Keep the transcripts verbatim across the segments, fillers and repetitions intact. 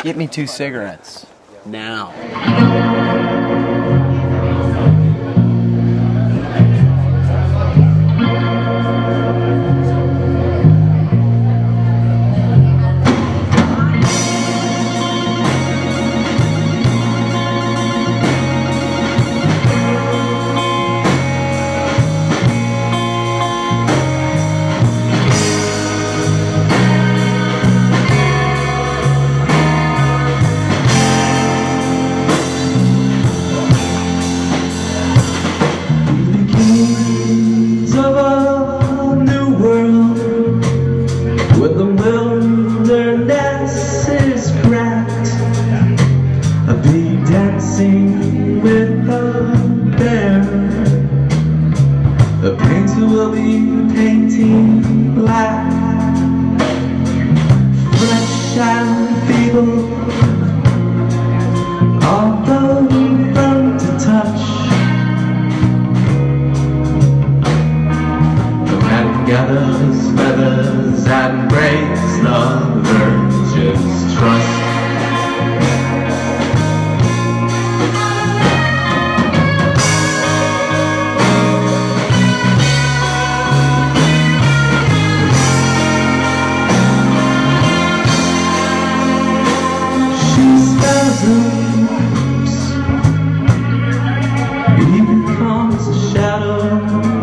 Get me two cigarettes. Now. Dancing with the bear, the painter will be painting black, fresh and feeble, although fun to touch. The man gathers feathers and breaks the virgin's trust. He becomes a shadow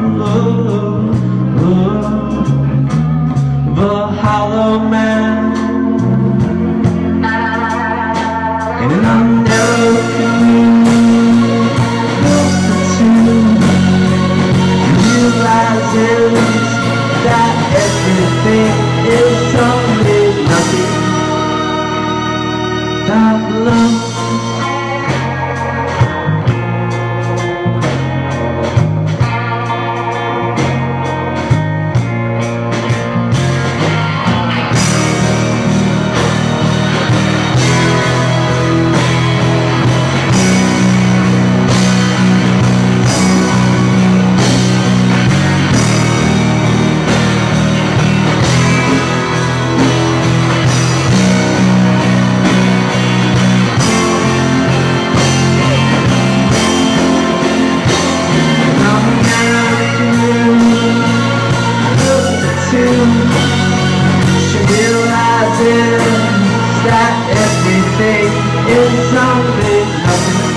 of a hollow man in a narrow canoe, close to he realizes that everything is only nothing, that love. She realizes that everything is only nothing.